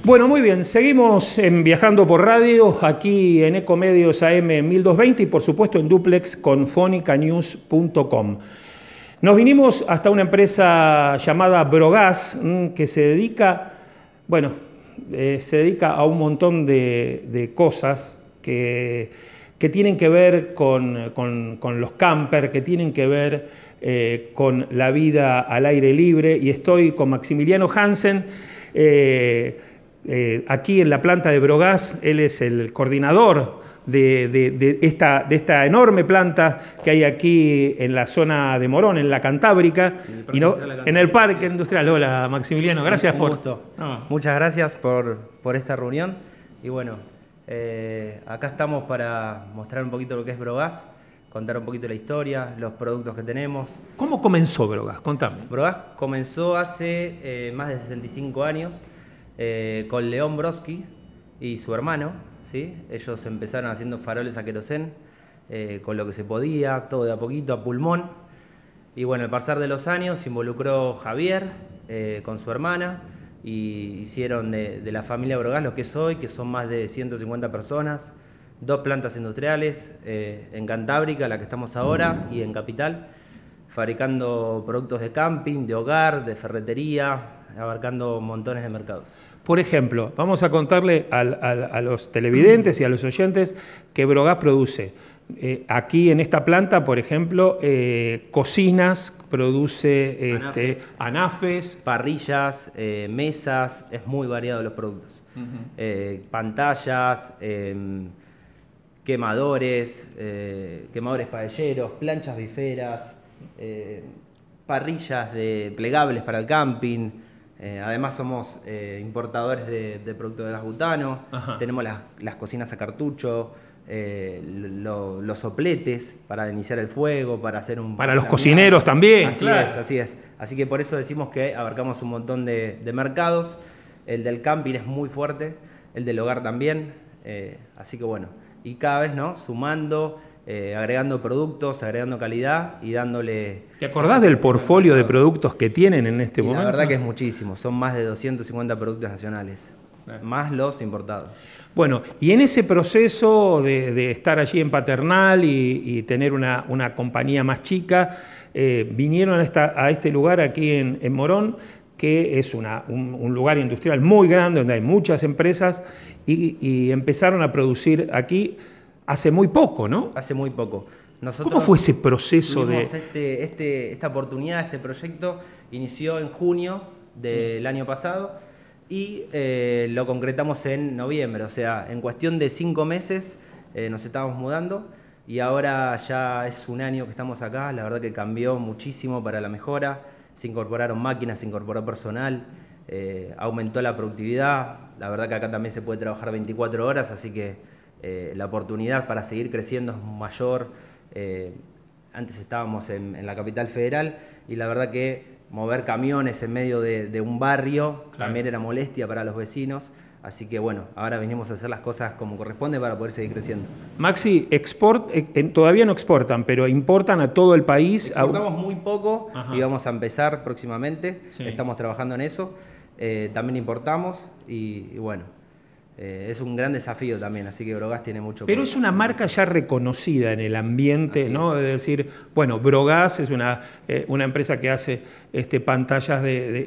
Bueno, muy bien, seguimos en Viajando por Radio, aquí en Ecomedios AM 1220 y por supuesto en duplex con fonicanews.com. Nos vinimos hasta una empresa llamada Brogas, que se dedica, bueno, se dedica a un montón de cosas que tienen que ver con los campers, que tienen que ver con la vida al aire libre, y estoy con Maximiliano Hansen, aquí en la planta de Brogas. Él es el coordinador de esta enorme planta que hay aquí en la zona de Morón, en la Cantábrica, en el Parque Industrial. Hola, Maximiliano, gracias Un por... gusto. Muchas gracias por esta reunión. Y bueno, acá estamos para mostrar un poquito lo que es Brogas, contar un poquito la historia, los productos que tenemos. ¿Cómo comenzó Brogas? Contame. Brogas comenzó hace más de 65 años con León Broski y su hermano, ¿sí? Ellos empezaron haciendo faroles a querosén, con lo que se podía, todo de a poquito, a pulmón. Y bueno, al pasar de los años se involucró Javier con su hermana y hicieron de la familia Brogas lo que es hoy, que son más de 150 personas, 2 plantas industriales en Cantábrica, la que estamos ahora, y en Capital, fabricando productos de camping, de hogar, de ferretería, abarcando montones de mercados. Por ejemplo, vamos a contarle a los televidentes y a los oyentes que Brogas produce. Aquí en esta planta, por ejemplo, cocinas, produce anafes, parrillas, mesas, es muy variado los productos. Pantallas, quemadores, quemadores paelleros, planchas biferas, parrillas plegables para el camping. Además somos importadores de productos de gas butano. Tenemos las cocinas a cartucho, los sopletes para iniciar el fuego, para hacer un... Para los cocineros también. Así es, así es. Así que por eso decimos que abarcamos un montón de mercados. El del camping es muy fuerte, el del hogar también. Así que bueno, y cada vez, ¿no?, sumando, agregando productos, agregando calidad y dándole... ¿Te acordás del portfolio de productos que tienen en este momento? La verdad que es muchísimo, son más de 250 productos nacionales, más los importados. Bueno, y en ese proceso de estar allí en Paternal y tener una compañía más chica, vinieron a este lugar aquí en Morón, que es un lugar industrial muy grande, donde hay muchas empresas, y empezaron a producir aquí hace muy poco, ¿no? Hace muy poco. ¿Cómo fue ese proceso esta oportunidad, este proyecto inició en junio del año pasado y lo concretamos en noviembre. O sea, en cuestión de 5 meses nos estábamos mudando y ahora ya es un año que estamos acá. La verdad que cambió muchísimo para la mejora. Se incorporaron máquinas, se incorporó personal, aumentó la productividad. La verdad que acá también se puede trabajar 24 horas, así que la oportunidad para seguir creciendo es mayor. Antes estábamos en la capital federal y la verdad que mover camiones en medio de un barrio también era molestia para los vecinos. Así que bueno, ahora venimos a hacer las cosas como corresponde para poder seguir creciendo. Maxi, todavía no exportan, pero importan a todo el país. Exportamos muy poco y vamos a empezar próximamente. Estamos trabajando en eso. También importamos y bueno. Es un gran desafío también, así que Brogas tiene mucho... Pero es una marca ya reconocida en el ambiente, ¿no? Es decir, bueno, Brogas es una empresa que hace pantallas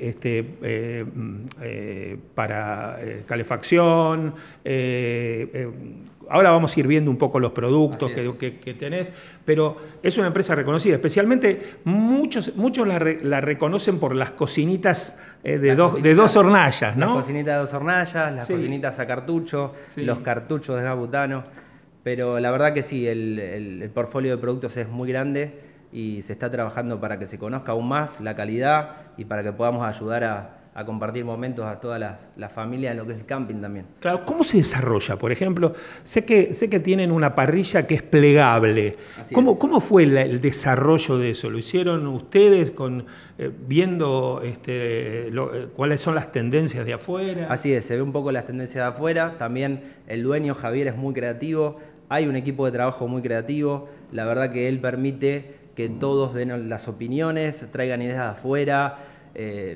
para calefacción. Ahora vamos a ir viendo un poco los productos que tenés, pero es una empresa reconocida. Especialmente muchos la reconocen por las cocinitas de dos hornallas, ¿no? Las cocinitas de 2 hornallas, las cocinitas a cartucho, los cartuchos de gas butano. Pero la verdad que sí, el portfolio de productos es muy grande y se está trabajando para que se conozca aún más la calidad y para que podamos ayudar a compartir momentos a todas las familias en lo que es el camping también. Claro, ¿cómo se desarrolla? Por ejemplo, sé que tienen una parrilla que es plegable. ¿Cómo fue el desarrollo de eso? ¿Lo hicieron ustedes viendo cuáles son las tendencias de afuera? Así es, se ve un poco las tendencias de afuera. También el dueño Javier es muy creativo. Hay un equipo de trabajo muy creativo. La verdad que él permite que todos den las opiniones, traigan ideas de afuera.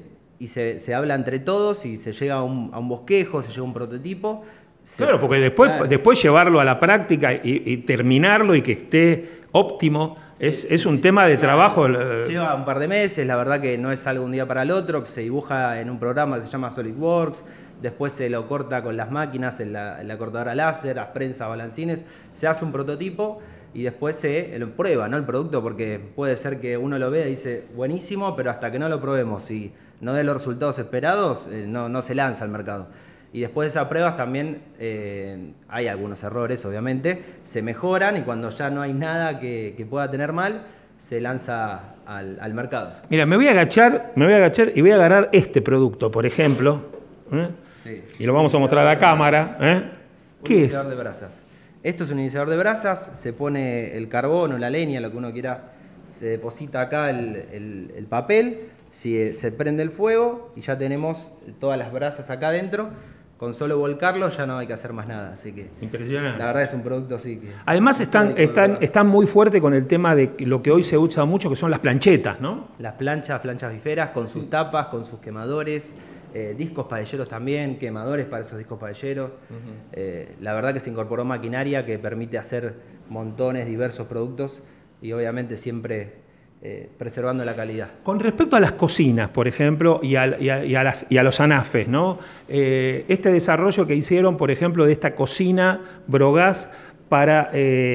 y se habla entre todos y se llega a un bosquejo, se llega a un prototipo. Claro, porque después llevarlo a la práctica y terminarlo y que esté óptimo, sí, es un tema de trabajo. Lleva un par de meses, la verdad que no es algo de un día para el otro, se dibuja en un programa que se llama SolidWorks, después se lo corta con las máquinas, en la cortadora láser, las prensas, balancines, se hace un prototipo y después se lo prueba, ¿no? El producto, porque puede ser que uno lo vea y dice, buenísimo, pero hasta que no lo probemos y no dé los resultados esperados, no se lanza al mercado. Y después de esas pruebas también hay algunos errores, obviamente, se mejoran y cuando ya no hay nada que pueda tener mal, se lanza al mercado. Mira, me voy a agachar y voy a agarrar este producto, por ejemplo, sí, y lo vamos a mostrar a la cámara. ¿Qué es? Iniciador de brasas. Esto es un iniciador de brasas, se pone el carbón o la leña, lo que uno quiera, se deposita acá el papel, se prende el fuego y ya tenemos todas las brasas acá adentro. Con solo volcarlo ya no hay que hacer más nada, así que... Impresionante. La verdad es un producto así que... Además están muy fuertes con el tema de lo que hoy se usa mucho, que son las planchetas, ¿no? Las planchas biferas, con sus tapas, con sus quemadores, discos paelleros también, quemadores para esos discos paelleros. La verdad que se incorporó maquinaria que permite hacer montones, diversos productos y obviamente siempre... preservando la calidad. Con respecto a las cocinas, por ejemplo, y a los anafes, ¿no? Este desarrollo que hicieron, por ejemplo, de esta cocina Brogas para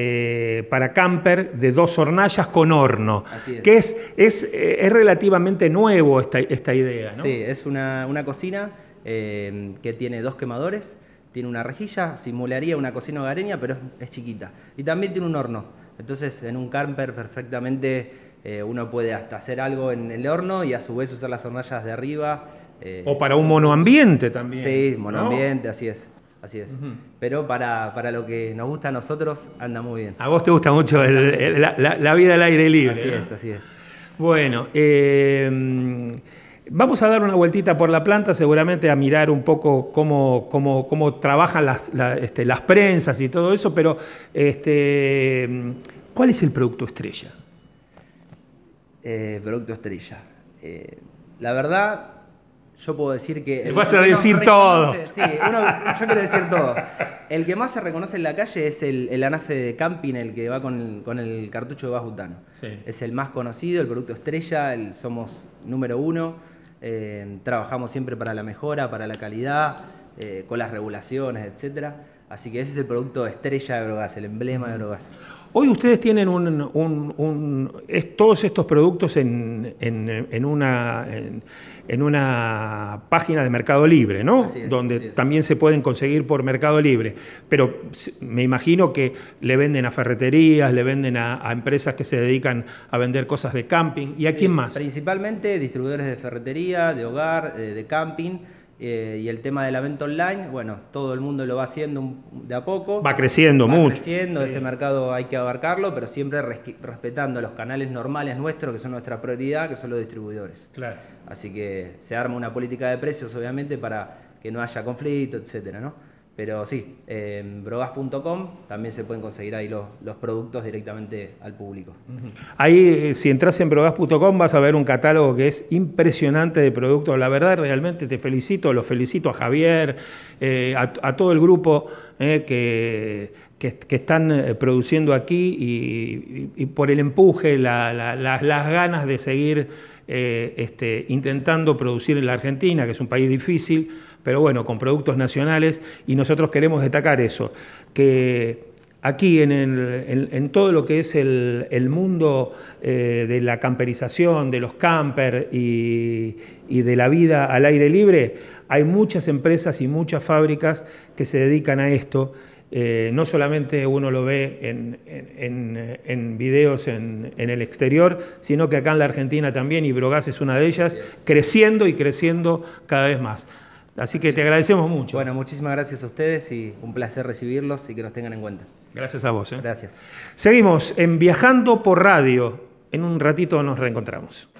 camper de 2 hornallas con horno, así es. Que es relativamente nuevo esta idea, ¿no? Sí, es una cocina que tiene 2 quemadores, tiene una rejilla, simularía una cocina hogareña, pero es chiquita. Y también tiene un horno. Entonces, en un camper perfectamente... uno puede hasta hacer algo en el horno y a su vez usar las hornallas de arriba. O para un monoambiente también. Sí, monoambiente, ¿no? Así es. Uh-huh. Pero para lo que nos gusta a nosotros, anda muy bien. A vos te gusta mucho la vida al aire libre. Así es. Bueno, vamos a dar una vueltita por la planta, seguramente a mirar un poco cómo trabajan las prensas y todo eso, pero ¿cuál es el producto estrella? Producto estrella. La verdad, yo puedo decir que... Te vas a decir todo. Sí, yo quiero decir todo. El que más se reconoce en la calle es el anafe de camping, el que va con el cartucho de gas butano. Sí. Es el más conocido, el producto estrella, somos número 1. Trabajamos siempre para la mejora, para la calidad, con las regulaciones, etcétera. Así que ese es el producto estrella de Brogas, el emblema de Brogas. Hoy ustedes tienen todos estos productos en una página de Mercado Libre, ¿no? Así es, donde también se pueden conseguir por Mercado Libre. Pero me imagino que le venden a ferreterías, le venden a empresas que se dedican a vender cosas de camping. ¿Y a quién más? Principalmente distribuidores de ferretería, de hogar, de camping. Y el tema de la venta online, bueno, todo el mundo lo va haciendo de a poco. Va creciendo mucho. Sí. Ese mercado hay que abarcarlo, pero siempre respetando los canales normales nuestros, que son nuestra prioridad, que son los distribuidores. Claro. Así que se arma una política de precios, obviamente, para que no haya conflicto, etcétera, ¿no? Pero sí, en brogas.com también se pueden conseguir ahí los productos directamente al público. Ahí, si entras en brogas.com, vas a ver un catálogo que es impresionante de productos. La verdad, realmente te felicito, los felicito a Javier, a todo el grupo que están produciendo aquí y por el empuje, las ganas de seguir intentando producir en la Argentina, que es un país difícil, pero bueno, con productos nacionales, y nosotros queremos destacar eso, que aquí en todo lo que es el mundo de la camperización, de los campers y de la vida al aire libre, hay muchas empresas y muchas fábricas que se dedican a esto. No solamente uno lo ve en videos en el exterior, sino que acá en la Argentina también, y Brogas es una de ellas, creciendo y creciendo cada vez más. Así que te agradecemos mucho. Bueno, muchísimas gracias a ustedes y un placer recibirlos y que nos tengan en cuenta. Gracias a vos. Gracias. Seguimos en Viajando por Radio. En un ratito nos reencontramos.